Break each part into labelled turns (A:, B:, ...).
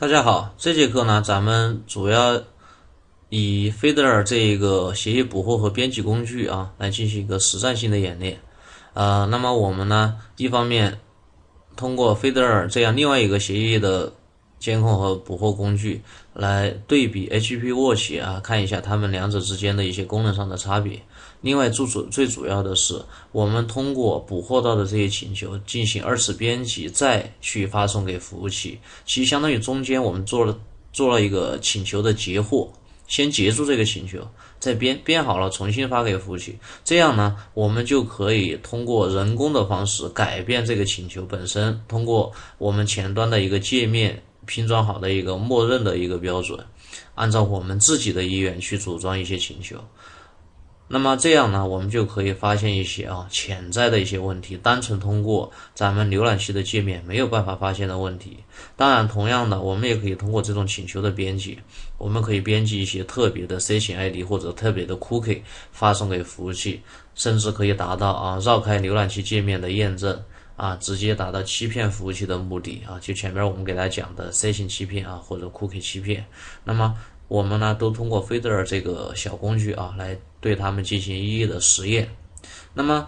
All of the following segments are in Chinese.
A: 大家好，这节课呢，咱们主要以 Feeder 这一个协议捕获和编辑工具来进行一个实战性的演练。那么我们呢，一方面通过 Feeder 这样另外一个协议的监控和捕获工具来对比 HP Watch 看一下它们两者之间的一些功能上的差别。另外最主要的是，我们通过捕获到的这些请求进行二次编辑，再去发送给服务器。其实相当于中间我们做了一个请求的截获，先截住这个请求，再编好了重新发给服务器。这样呢，我们就可以通过人工的方式改变这个请求本身，通过我们前端的一个界面拼装好的一个默认的一个标准，按照我们自己的意愿去组装一些请求。那么这样呢，我们就可以发现一些潜在的一些问题，单纯通过咱们浏览器的界面没有办法发现的问题。当然，同样的，我们也可以通过这种请求的编辑，我们可以编辑一些特别的 C 型 ID 或者特别的 cookie 发送给服务器，甚至可以达到绕开浏览器界面的验证直接达到欺骗服务器的目的就前面我们给大家讲的 C 型欺骗或者 cookie 欺骗。那么我们呢都通过 Feeder 这个小工具来对它们进行一一的实验。那么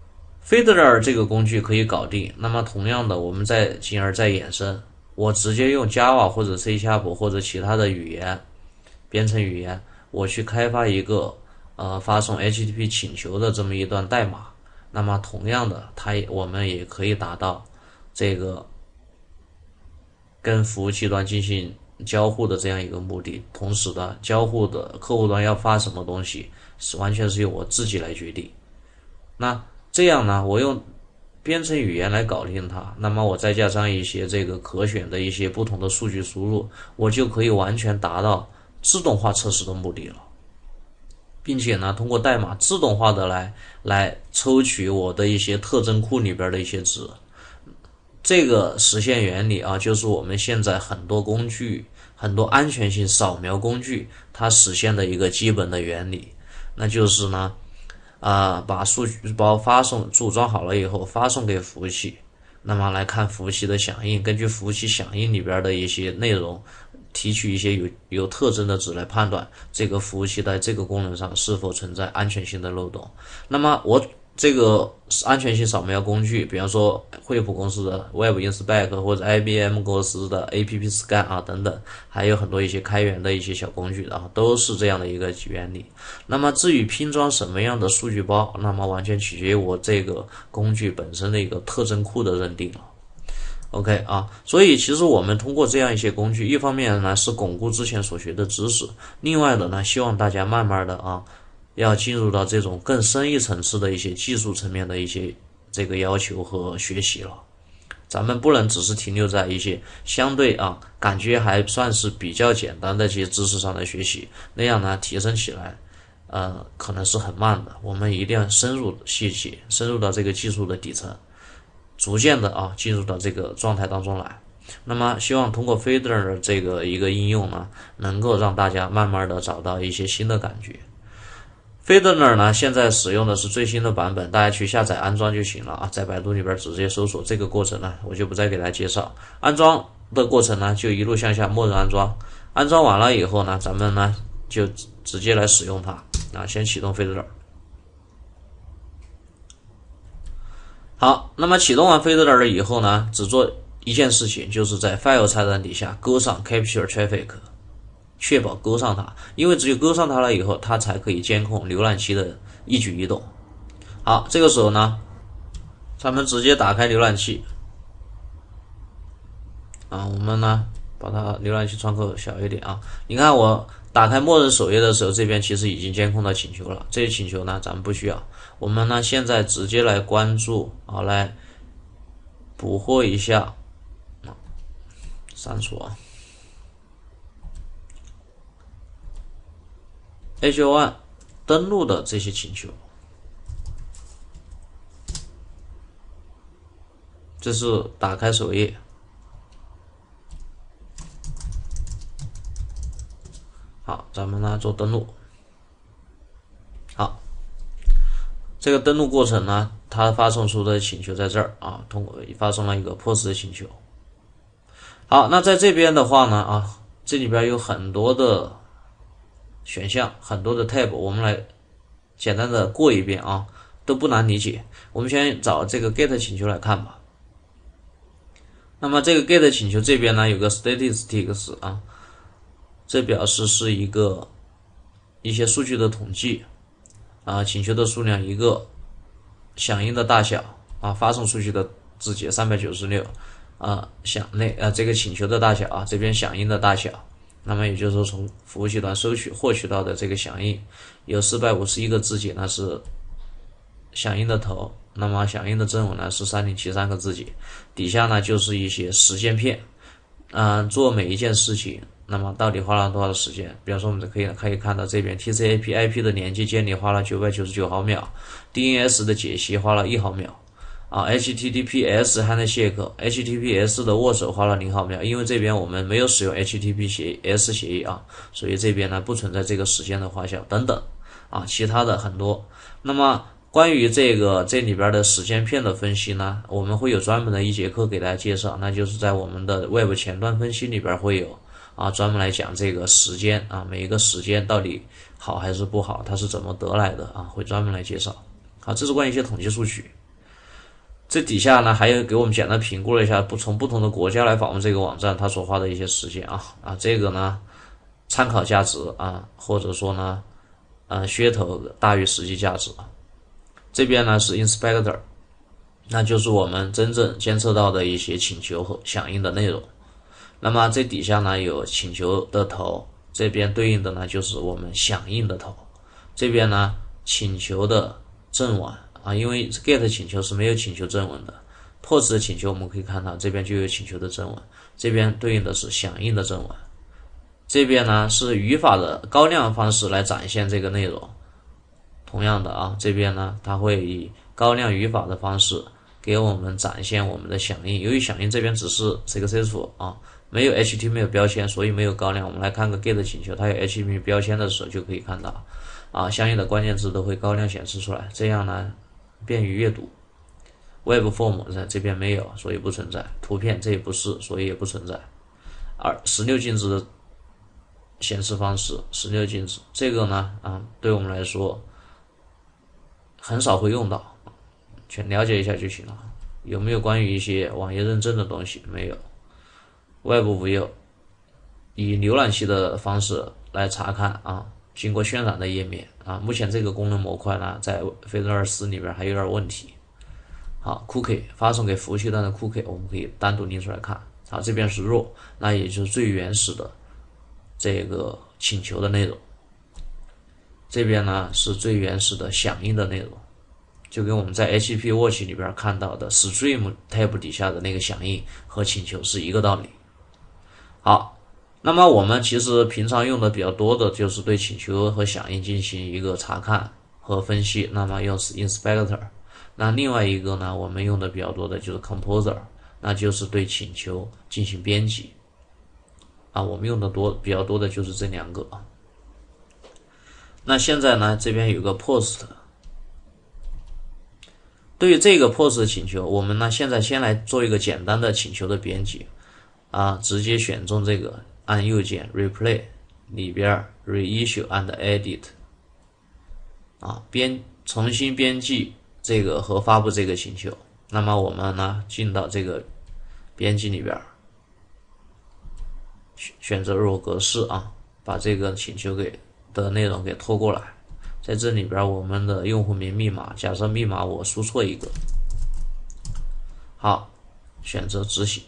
A: Feeder 这个工具可以搞定，那么同样的我们进而再衍生，我直接用 Java 或者 C# 或者其他的语言编程语言，我去开发一个发送 HTTP 请求的这么一段代码。那么同样的我们也可以达到这个跟服务器端进行交互的这样一个目的。同时的交互的客户端要发什么东西完全是由我自己来决定。那这样呢，我用编程语言来搞定它，那么我再加上一些这个可选的一些不同的数据输入，我就可以完全达到自动化测试的目的了，并且呢，通过代码自动化的来抽取我的一些特征库里边的一些值。这个实现原理就是我们现在很多工具，很多安全性扫描工具它实现的一个基本的原理，那就是呢把数据包组装好了以后发送给服务器，那么来看服务器的响应，根据服务器响应里边的一些内容提取一些有特征的值来判断这个服务器在这个功能上是否存在安全性的漏洞。那么我这个安全性扫描工具，比方说惠普公司的 Web Inspect 或者 IBM 公司的 App Scan 等等，还有很多一些开源的一些小工具都是这样的一个原理。那么至于拼装什么样的数据包，那么完全取决于我这个工具本身的一个特征库的认定了。OK 所以其实我们通过这样一些工具，一方面呢是巩固之前所学的知识，另外的呢希望大家慢慢的要进入到这种更深一层次的一些技术层面的一些这个要求和学习了。咱们不能只是停留在一些相对感觉还算是比较简单的一些知识上的学习，那样呢提升起来可能是很慢的。我们一定要深入细节，深入到这个技术的底层，逐渐的进入到这个状态当中来。那么希望通过 Feeder 的这个一个应用呢，能够让大家慢慢的找到一些新的感觉。Feeder 呢，现在使用的是最新的版本，大家去下载安装就行了在百度里边直接搜索。这个过程呢，我就不再给大家介绍。安装的过程呢，就一路向下默认安装。安装完了以后呢，咱们呢就直接来使用它先启动 Feeder。好，那么启动完 Feeder 了以后呢，只做一件事情，就是在 File 菜单底下勾上 Capture Traffic， 确保勾上它，因为只有勾上它了以后，它才可以监控浏览器的一举一动。好，这个时候呢，咱们直接打开浏览器我们呢把它浏览器窗口小一点你看我打开默认首页的时候，这边其实已经监控到请求了，这些请求呢咱们不需要。我们呢现在直接来关注来捕获一下删除H1 登录的这些请求。这是打开首页，好，咱们呢做登录。好，这个登录过程呢，它发送出的请求在这儿通过发送了一个 POST 的请求。 好，那在这边的话呢，这里边有很多的选项，很多的 tab， 我们来简单的过一遍啊，都不难理解。我们先找这个 get 请求来看吧。那么这个 get 请求这边呢有个 statistics 啊，这表示是一些数据的统计啊，请求的数量一个，响应的大小啊，发送数据的字节396啊，这个请求的大小啊，这边响应的大小。那么也就是说，从服务器端获取到的这个响应有451个字节，那是响应的头，那么响应的正文呢是3073个字节，底下呢就是一些时间片，做每一件事情，那么到底花了多少时间？比方说我们可以看到这边 TCP IP 的连接建立花了999毫秒 ，DNS 的解析花了1毫秒。HTTPS handshake，HTTPS 的握手花了0毫秒，因为这边我们没有使用 HTTPS 协议啊，所以这边呢不存在这个时间的花销等等其他的很多。那么关于这里边的时间片的分析呢，我们会有专门的一节课给大家介绍，那就是在我们的 Web 前端分析里边会有专门来讲这个时间每一个时间到底好还是不好，它是怎么得来的会专门来介绍。好，这是关于一些统计数据。这底下呢还有给我们简单评估了一下从不同的国家来访问这个网站它所花的一些时间这个呢参考价值或者说呢噱头大于实际价值这边呢是 inspector， 那就是我们真正监测到的一些请求和响应的内容。那么这底下呢有请求的头，这边对应的呢就是我们响应的头，这边呢请求的正文因为 get 请求是没有请求正文的 ，post 的请求我们可以看到这边就有请求的正文，这边对应的是响应的正文。这边呢是语法的高亮方式来展现这个内容。同样的这边呢它会以高亮语法的方式给我们展现我们的响应。由于响应这边只是 successful 没有 HTML 标签，所以没有高亮。我们来看个 get 请求，它有 HTML 标签的时候就可以看到相应的关键字都会高亮显示出来，这样呢便于阅读。Web Form 这边没有，所以不存在。图片这也不是，所以也不存在。16进制的显示方式，16进制这个呢对我们来说很少会用到，全了解一下就行了。有没有关于一些网页认证的东西？没有。Web View 以浏览器的方式来查看经过渲染的页面目前这个功能模块呢在 Fedora 4里边还有点问题。好 ，Cookie 发送给服务器端的 Cookie 我们可以单独拎出来看。好，这边是 raw， 那也就是最原始的这个请求的内容。这边呢是最原始的响应的内容，就跟我们在 HP Watch 里边看到的 Stream tab 底下的那个响应和请求是一个道理。好，那么我们其实平常用的比较多的就是对请求和响应进行一个查看和分析，那么用 inspector。那另外一个呢，我们用的比较多的就是 composer， 那就是对请求进行编辑我们用的比较多的就是这两个那现在呢，这边有个 post， 对于这个 post 的请求，我们呢现在先来做一个简单的请求的编辑直接选中这个按右键 replay 里边 reissue and edit 重新编辑这个和发布这个请求。那么我们呢进到这个编辑里边，选择RAW格式把这个请求的内容给拖过来。在这里边我们的用户名密码，假设密码我输错一个，好，选择执行。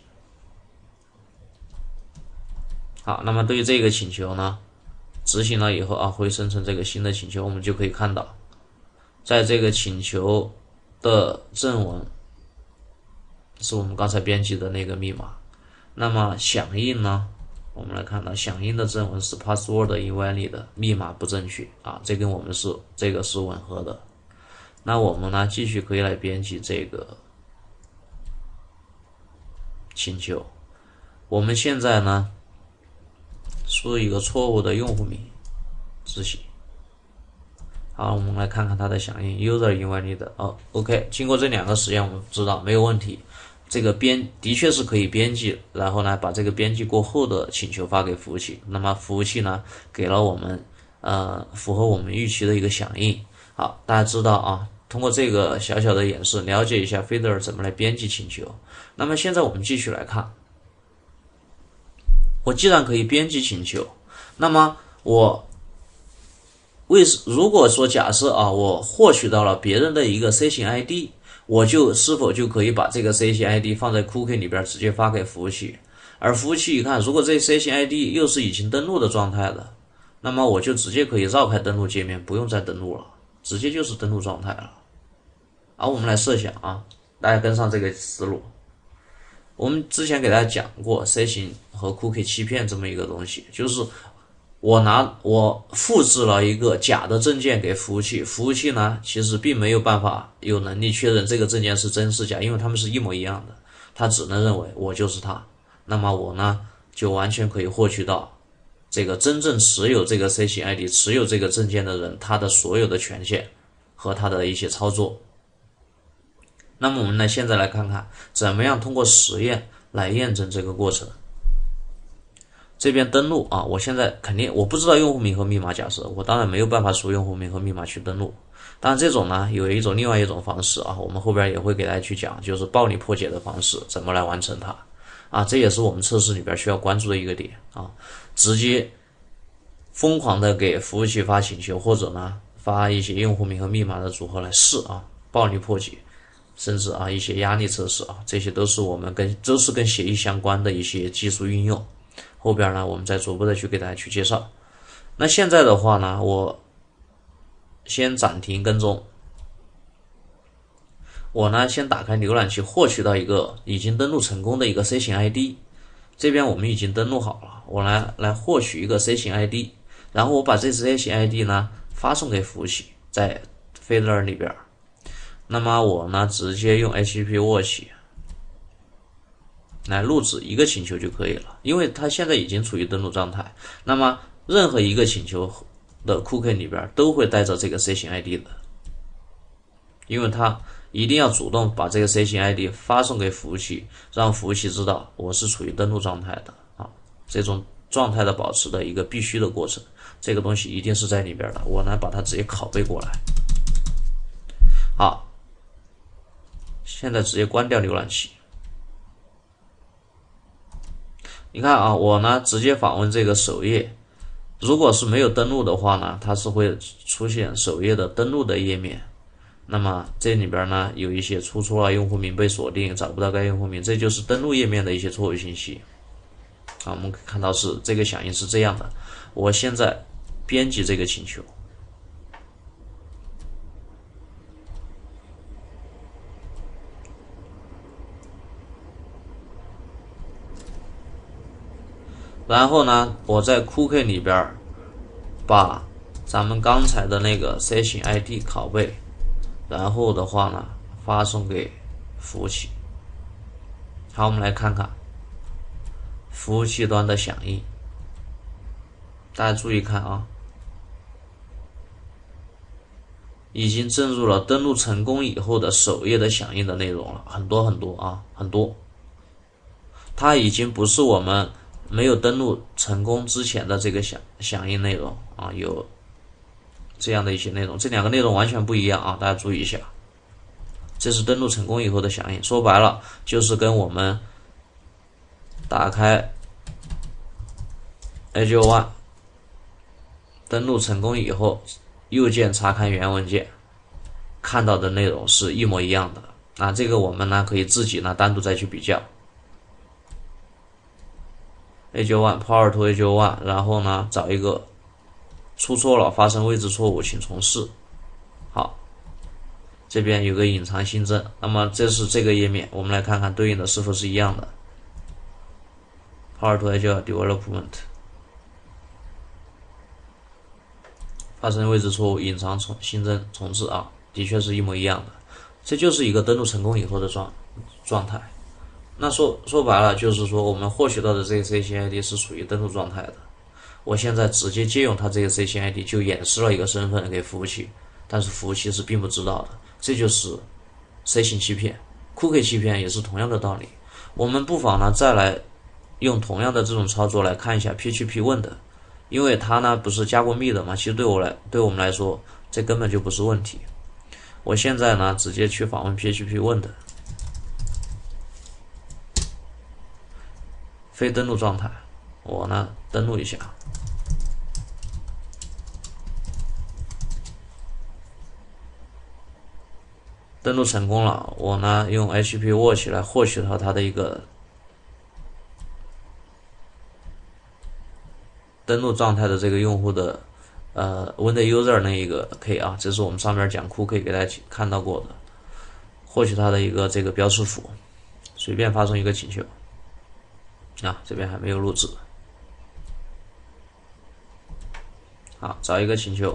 A: 好，那么对于这个请求呢，执行了以后会生成这个新的请求，我们就可以看到，在这个请求的正文是我们刚才编辑的那个密码。那么响应呢，我们来看到响应的正文是 password invalid， 密码不正确这跟我们这个是吻合的。那我们呢继续可以来编辑这个请求。我们现在呢输一个错误的用户名，执行。好，我们来看看它的响应 user invalid OK， 经过这两个实验我们知道没有问题， 这个的确是可以编辑，然后呢把这个编辑过后的请求发给服务器，那么服务器呢给了我们符合我们预期的一个响应。好，大家知道啊，通过这个小小的演示，了解一下 Feeder 怎么来编辑请求。那么现在我们继续来看，我既然可以编辑请求，那么如果说假设啊，我获取到了别人的一个 C 型 ID， 我是否就可以把这个 C 型 ID 放在 Cookie 里边直接发给服务器？而服务器一看，如果这 C 型 ID 又是已经登录的状态的，那么我就直接可以绕开登录界面，不用再登录了，直接就是登录状态了。而我们来设想啊，大家跟上这个思路。我们之前给大家讲过 C 型和 Cookie 欺骗这么一个东西，就是我复制了一个假的证件给服务器，服务器呢其实并没有办法有能力确认这个证件是真是假，因为它们是一模一样的，它只能认为我就是它。那么我呢就完全可以获取到这个真正持有这个 C 型 ID 持有这个证件的人他的所有的权限和他的一些操作。那么我们呢现在来看看怎么样通过实验来验证这个过程。这边登录啊，我现在我不知道用户名和密码，假设我当然没有办法输用户名和密码去登录。当然这种呢有另外一种方式啊，我们后边也会给大家去讲，就是暴力破解的方式怎么来完成它啊，这也是我们测试里边需要关注的一个点啊，直接疯狂的给服务器发请求，或者呢发一些用户名和密码的组合来试啊，暴力破解，甚至一些压力测试啊，这些都是跟协议相关的一些技术运用。后边呢我们再逐步的去给大家去介绍。那现在的话呢，我先暂停跟踪，我呢先打开浏览器，获取到一个已经登录成功的一个 C 型 ID。 这边我们已经登录好了，我来获取一个 C 型 ID， 然后我把这 C 型 ID 呢发送给服务器，在 Feeder 里边。那么我呢直接用 HTTP Watch 来录制一个请求就可以了，因为它现在已经处于登录状态。那么任何一个请求的 Cookie 里边都会带着这个 C 型 ID 的，因为它一定要主动把这个 C 型 ID 发送给服务器，让服务器知道我是处于登录状态的啊，这种状态的保持的一个必须的过程，这个东西一定是在里边的。我呢把它直接拷贝过来。好，现在直接关掉浏览器。你看啊，我呢直接访问这个首页，如果是没有登录的话呢，它是会出现首页的登录的页面。那么这里边呢有一些出错用户名被锁定，找不到该用户名，这就是登录页面的一些错误信息。我们可以看到这个响应是这样的。我现在编辑这个请求，然后呢我在 Cookie 里边把咱们刚才的那个 C 型 ID 拷贝，然后的话呢发送给服务器。好，我们来看看服务器端的响应。大家注意看啊，已经进入了登录成功以后的首页的响应的内容了，很多啊，很多。它已经不是我们没有登录成功之前的这个响应内容啊，有这样的一些内容，这两个内容完全不一样啊，大家注意一下。这是登录成功以后的响应，说白了就是跟我们打开 Azure One 登录成功以后，右键查看原文件看到的内容是一模一样的啊。这个我们呢可以自己呢单独再去比较。Azure One Power to Azure One， 然后呢找一个出错了，发生位置错误，请重试。好，这边有个隐藏新增，那么这是这个页面，我们来看看对应的是否是一样的。Power to Azure Development， 发生位置错误，隐藏新增重置啊，的确是一模一样的。这就是一个登录成功以后的状态。那说白了就是说，我们获取到的这个 C 型 ID 是属于登录状态的。我现在直接借用它这个 C 型 ID 就演示了一个身份给服务器，但是服务器是并不知道的，这就是 C 型欺骗 cookie 欺骗也是同样的道理。我们不妨呢再来用同样的这种操作来看一下 PHP Wind，因为它呢不是加过密的嘛，其实对我们来说这根本就不是问题。我现在呢直接去访问 PHP Wind， 非登录状态，我呢登录一下。登录成功了，我呢用 HP Watch 来获取到它的一个登录状态的这个用户的Wind User 那一个 Key 啊，这是我们上面讲库可以给大家看到过的，获取它的一个这个标识符，随便发送一个请求啊，这边还没有录制，好，找一个请求。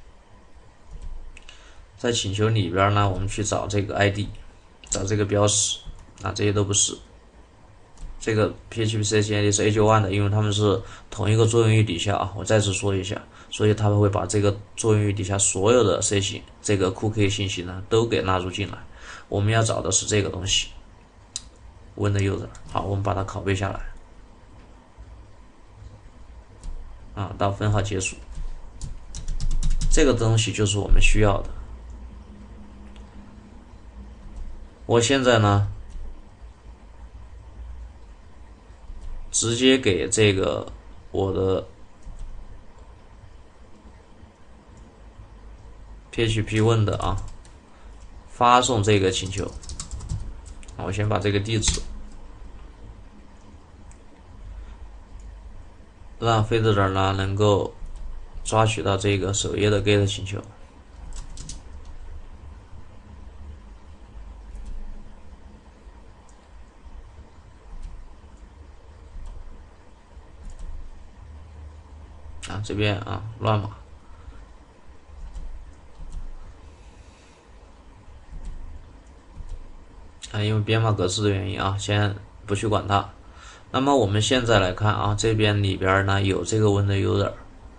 A: 在请求里边呢，我们去找这个 ID， 找这个标识，啊，这些都不是。这个 PHP Session ID 是 A91 的，因为它们是同一个作用域底下啊。我再次说一下，所以它会把这个作用域底下所有的 Session 这个 Cookie 信息呢都给纳入进来。我们要找的是这个东西 ，Wind User。好，我们把它拷贝下来，啊，到分号结束，这个东西就是我们需要的。我现在呢，直接给这个我的 PHP Wind 啊发送这个请求。我先把这个地址让 Fiddler 呢能够抓取到这个首页的 GET 请求。啊，这边啊乱码，啊，因为编码格式的原因啊，先不去管它。那么我们现在来看啊，这边里边呢有这个 Wind User，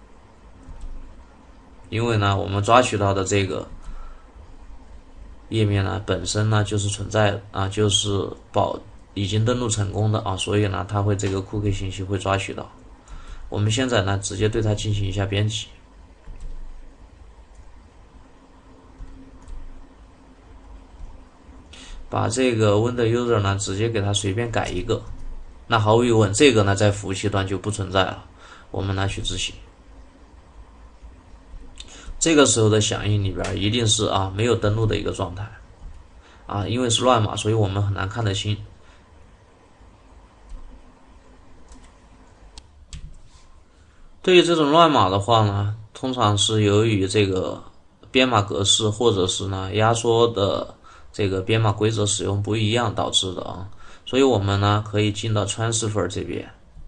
A: 因为呢我们抓取到的这个页面呢本身呢就是存在的啊，就是已经登录成功的啊，所以呢它会这个 cookie 信息会抓取到。我们现在呢直接对它进行一下编辑，把这个 Wind User 呢直接给它随便改一个。那毫无疑问，这个呢在服务器端就不存在了。我们呢去执行，这个时候的响应里边一定是啊没有登录的一个状态啊，因为是乱码，所以我们很难看得清。对于这种乱码的话呢，通常是由于这个编码格式或者是呢压缩的这个编码规则使用不一样导致的啊。所以我们呢可以进到 Transfer 这边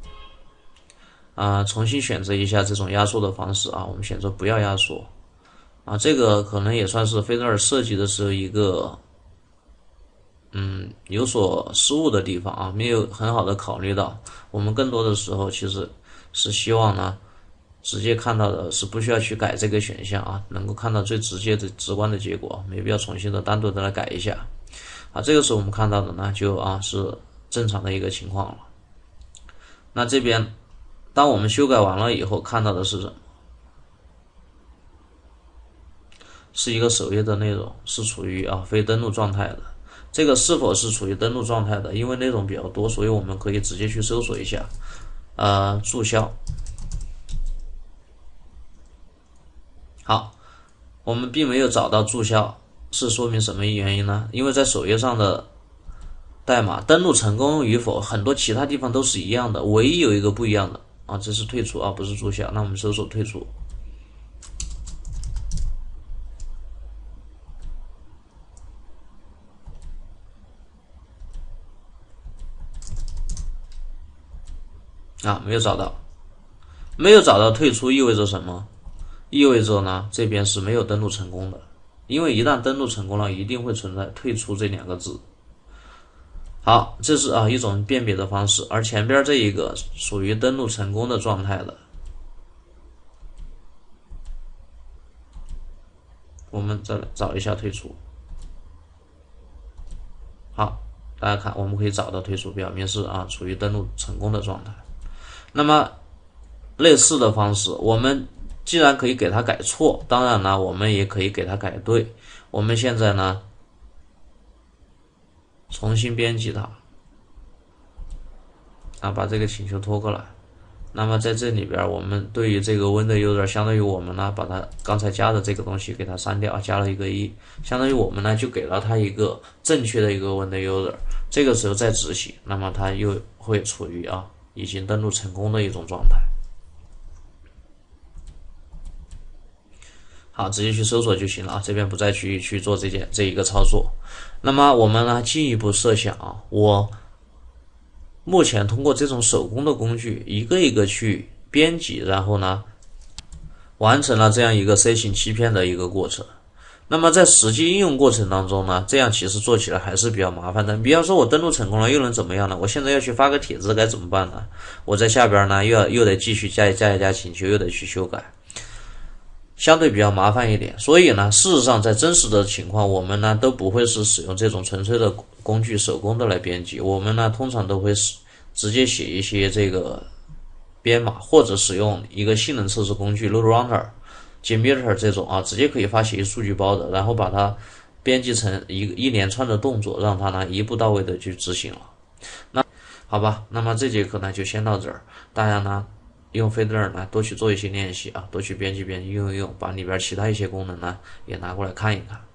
A: 啊，重新选择一下这种压缩的方式啊，我们选择不要压缩啊，这个可能也算是Fiddler设计的时候一个有所失误的地方啊，没有很好的考虑到。我们更多的时候其实是希望呢，直接看到的是不需要去改这个选项啊，能够看到最直接的直观的结果，没必要重新的单独的来改一下啊。这个时候我们看到的呢，就是正常的一个情况了。那这边当我们修改完了以后，看到的是什么？是一个首页的内容是处于非登录状态的。这个是否是处于登录状态的？因为内容比较多，所以我们可以直接去搜索一下，注销。好，我们并没有找到注销，是说明什么原因呢？因为在首页上的代码登录成功与否，很多其他地方都是一样的，唯一有一个不一样的啊，这是退出啊，不是注销。那我们搜索退出。啊，没有找到，没有找到退出意味着什么？意味着呢，这边是没有登录成功的，因为一旦登录成功了，一定会存在退出这两个字。好，这是一种辨别的方式，而前边这一个属于登录成功的状态的，我们再找一下退出。好， 大家看，我们可以找到推鼠表明是处于登录成功的状态。那么类似的方式，我们既然可以给它改错，当然呢，我们也可以给它改对。我们现在呢，重新编辑它，把这个请求拖过来。那么在这里边，我们对于这个 Windows User， 相当于我们呢把它刚才加的这个东西给它删掉，加了一个1，相当于我们呢就给了它一个正确的一个 Windows User。这个时候再执行，那么它又会处于已经登录成功的一种状态。好，直接去搜索就行了这边不再去做这一个操作。那么我们呢进一步设想我目前通过这种手工的工具一个一个去编辑，然后呢完成了这样一个 C 型欺骗的一个过程。那么在实际应用过程当中呢，这样其实做起来还是比较麻烦的。比方说我登录成功了，又能怎么样呢？我现在要去发个帖子该怎么办呢？我在下边呢又得继续加一加请求，又得去修改，相对比较麻烦一点。所以呢，事实上在真实的情况，我们呢都不会是使用这种纯粹的工具手工的来编辑，我们呢通常都会直接写一些这个编码，或者使用一个性能测试工具 LoadRunner、Jmeter 这种直接可以发协议数据包的，然后把它编辑成一连串的动作，让它呢一步到位的去执行了。那好吧，那么这节课呢就先到这儿，大家呢用 Fiddler 呢多去做一些练习多去编辑用，把里边其他一些功能呢也拿过来看一看。